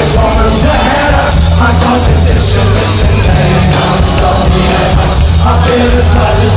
always want to have my competition, listen, I'm sorry, I feel as much as